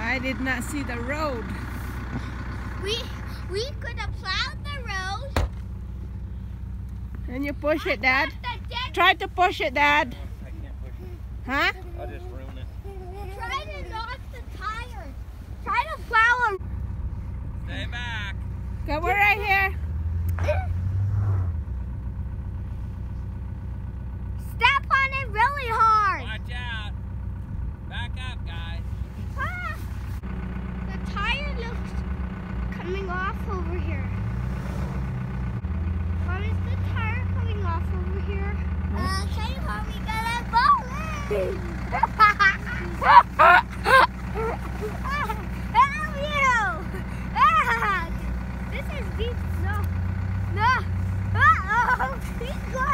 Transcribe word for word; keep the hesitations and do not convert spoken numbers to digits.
I did not see the road. We we could have plowed the road. Can you push it, Dad? Dead... Try to push it, Dad. I can't push it. Huh? I'll just ruin it. Try to knock the tires. Try to plow them. Stay back. Go, we're right here. Step on it really hard. Watch out. Back up, guys. Ah, the tire looks coming off over here. Mom, is the tire coming off over here? Uh, can you help me get a bullet? Help you! Ah, this is deep snow. No. Uh-oh. He's going.